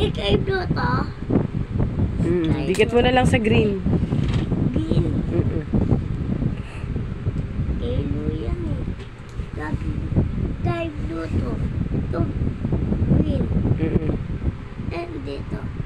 Ikay blue to. Dikit mo na lang sa green. Green. Yellow yan eh. Sky blue to. To green. And dito.